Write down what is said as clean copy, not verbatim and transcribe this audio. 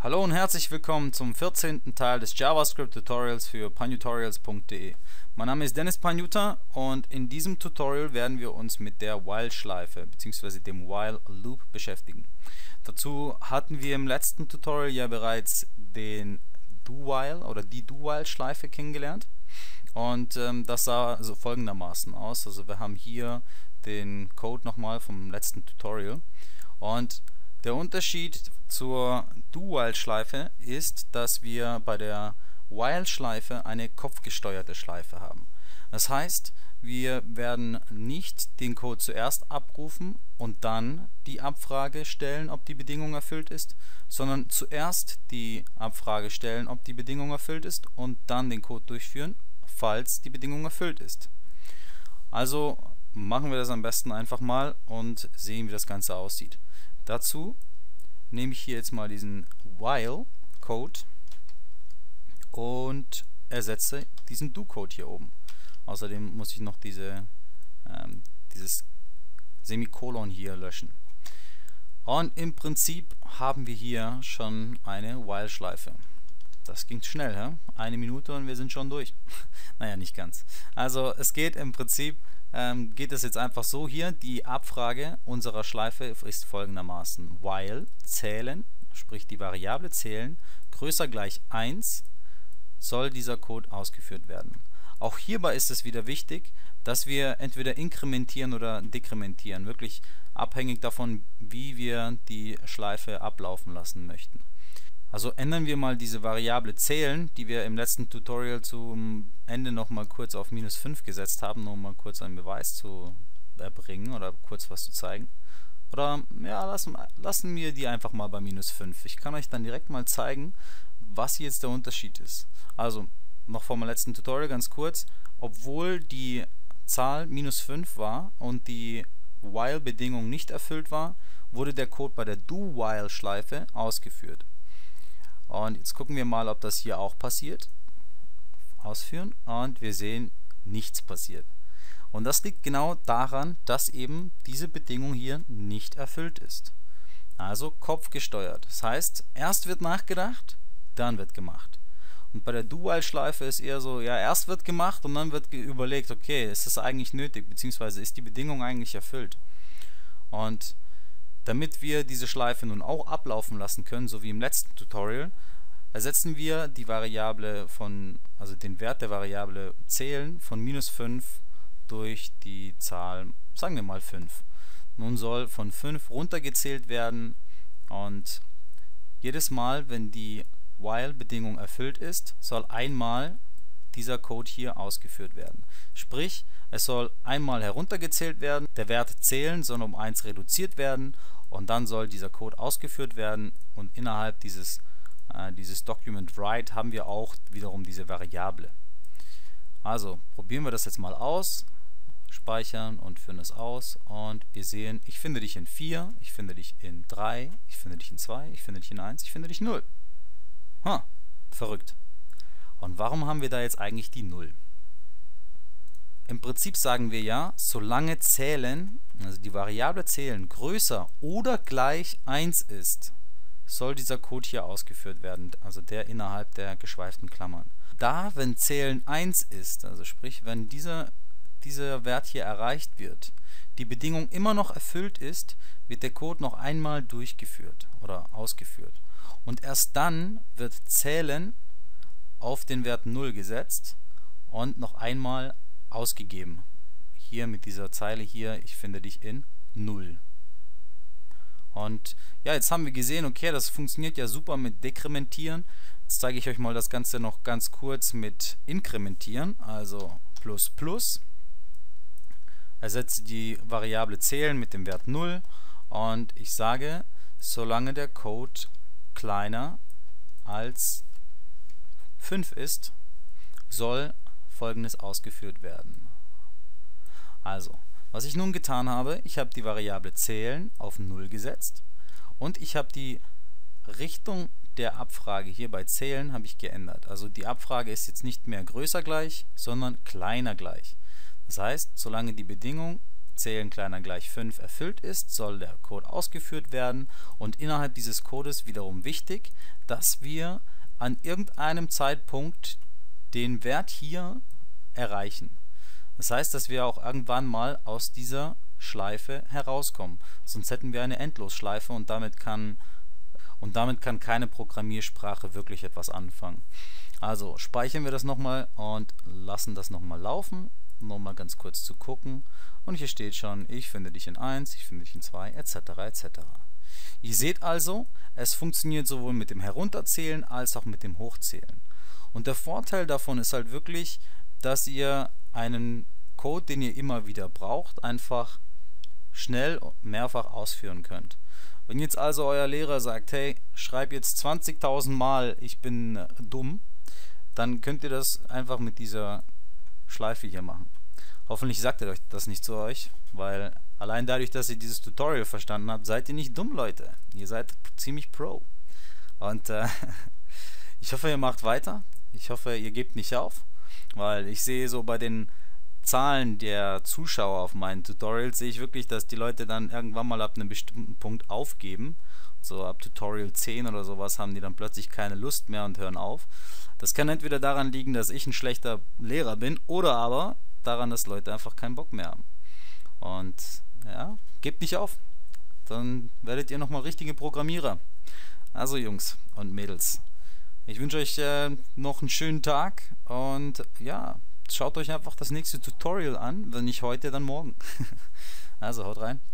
Hallo und herzlich willkommen zum 14. Teil des JavaScript-Tutorials für panutorials.de. Mein Name ist Dennis Panuta und in diesem Tutorial werden wir uns mit der While-Schleife bzw. dem While-Loop beschäftigen. Dazu hatten wir im letzten Tutorial ja bereits den Do-While oder die Do-While-Schleife kennengelernt. Und das sah so folgendermaßen aus. Also wir haben hier den Code nochmal vom letzten Tutorial. Und der Unterschied zur Do-While-Schleife ist, dass wir bei der While-Schleife eine kopfgesteuerte Schleife haben. Das heißt, wir werden nicht den Code zuerst abrufen und dann die Abfrage stellen, ob die Bedingung erfüllt ist, sondern zuerst die Abfrage stellen, ob die Bedingung erfüllt ist und dann den Code durchführen, falls die Bedingung erfüllt ist. Also machen wir das am besten einfach mal und sehen, wie das Ganze aussieht. Dazu nehme ich hier jetzt mal diesen While-Code und ersetze diesen Do-Code hier oben. Außerdem muss ich noch dieses Semikolon hier löschen. Und im Prinzip haben wir hier schon eine While-Schleife. Das ging schnell, hä? 1 Minute und wir sind schon durch. Naja, nicht ganz. Also es geht im Prinzip, geht es jetzt einfach so hier, die Abfrage unserer Schleife ist folgendermaßen: While zählen, sprich die Variable zählen, größer gleich 1, soll dieser Code ausgeführt werden. Auch hierbei ist es wieder wichtig, dass wir entweder inkrementieren oder dekrementieren, wirklich abhängig davon, wie wir die Schleife ablaufen lassen möchten. Also ändern wir mal diese Variable zählen, die wir im letzten Tutorial zum Ende noch mal kurz auf -5 gesetzt haben, nur mal kurz einen Beweis zu erbringen oder kurz was zu zeigen. Oder ja, lassen wir die einfach mal bei -5. Ich kann euch dann direkt mal zeigen, was jetzt der Unterschied ist. Also noch vom letzten Tutorial ganz kurz: Obwohl die Zahl -5 war und die While-Bedingung nicht erfüllt war, wurde der Code bei der Do-While-Schleife ausgeführt. Und jetzt gucken wir mal, ob das hier auch passiert. Ausführen, und wir sehen, nichts passiert. Und das liegt genau daran, dass eben diese Bedingung hier nicht erfüllt ist. Also kopfgesteuert. Das heißt, erst wird nachgedacht, dann wird gemacht. Und bei der Do-While-Schleife ist eher so, ja, erst wird gemacht und dann wird überlegt, okay, ist das eigentlich nötig, beziehungsweise ist die Bedingung eigentlich erfüllt. Und damit wir diese Schleife nun auch ablaufen lassen können, so wie im letzten Tutorial, ersetzen wir die Variable also den Wert der Variable zählen von -5 durch die Zahl, sagen wir mal 5. Nun soll von 5 runtergezählt werden und jedes Mal, wenn die While-Bedingung erfüllt ist, soll einmal dieser Code hier ausgeführt werden. Sprich, es soll einmal heruntergezählt werden, der Wert zählen soll um 1 reduziert werden und dann soll dieser Code ausgeführt werden, und innerhalb dieses Document Write haben wir auch wiederum diese Variable. Also probieren wir das jetzt mal aus, speichern und führen es aus, und wir sehen, ich finde dich in 4, ich finde dich in 3, ich finde dich in 2, ich finde dich in 1, ich finde dich 0. Verrückt. Und warum haben wir da jetzt eigentlich die 0? Im Prinzip sagen wir ja, solange zählen, also die Variable zählen, größer oder gleich 1 ist, soll dieser Code hier ausgeführt werden, also der innerhalb der geschweiften Klammern. Da, wenn zählen 1 ist, also sprich, wenn dieser Wert hier erreicht wird, die Bedingung immer noch erfüllt ist, wird der Code noch einmal durchgeführt oder ausgeführt. Und erst dann wird zählen auf den Wert 0 gesetzt und noch einmal ausgegeben. Hier mit dieser Zeile hier, ich finde dich in 0. Und ja, jetzt haben wir gesehen, okay, das funktioniert ja super mit Dekrementieren. Jetzt zeige ich euch mal das Ganze noch ganz kurz mit Inkrementieren, also ++. Ersetze die Variable zählen mit dem Wert 0 und ich sage, solange der Code kleiner als 5 ist, soll Folgendes ausgeführt werden. Also, was ich nun getan habe, ich habe die Variable zählen auf 0 gesetzt und ich habe die Richtung der Abfrage hier bei zählen habe ich geändert. Also die Abfrage ist jetzt nicht mehr größer gleich, sondern kleiner gleich. Das heißt, solange die Bedingung zählen kleiner gleich 5 erfüllt ist, soll der Code ausgeführt werden und innerhalb dieses Codes wiederum wichtig, dass wir an irgendeinem Zeitpunkt den Wert hier erreichen. Das heißt, dass wir auch irgendwann mal aus dieser Schleife herauskommen. Sonst hätten wir eine Endlosschleife und damit kann keine Programmiersprache wirklich etwas anfangen. Also speichern wir das nochmal und lassen das nochmal laufen, nochmal ganz kurz zu gucken. Und hier steht schon, ich finde dich in 1, ich finde dich in 2, etc. etc. Ihr seht also, es funktioniert sowohl mit dem Herunterzählen als auch mit dem Hochzählen. Und der Vorteil davon ist halt wirklich, dass ihr einen Code, den ihr immer wieder braucht, einfach schnell mehrfach ausführen könnt. Wenn jetzt also euer Lehrer sagt, hey, schreib jetzt 20.000 Mal, ich bin dumm, dann könnt ihr das einfach mit dieser Schleife hier machen. Hoffentlich sagt er euch das nicht zu euch, weil allein dadurch, dass ihr dieses Tutorial verstanden habt, seid ihr nicht dumm, Leute. Ihr seid ziemlich pro. Und ich hoffe, ihr macht weiter. Ich hoffe, ihr gebt nicht auf, weil ich sehe so bei den Zahlen der Zuschauer auf meinen Tutorials, sehe ich wirklich, dass die Leute dann irgendwann mal ab einem bestimmten Punkt aufgeben. So ab Tutorial 10 oder sowas haben die dann plötzlich keine Lust mehr und hören auf. Das kann entweder daran liegen, dass ich ein schlechter Lehrer bin, oder aber daran, dass Leute einfach keinen Bock mehr haben. Und ja, gebt nicht auf. Dann werdet ihr nochmal richtige Programmierer. Also Jungs und Mädels, ich wünsche euch noch einen schönen Tag und ja, schaut euch einfach das nächste Tutorial an, wenn nicht heute, dann morgen. Also haut rein.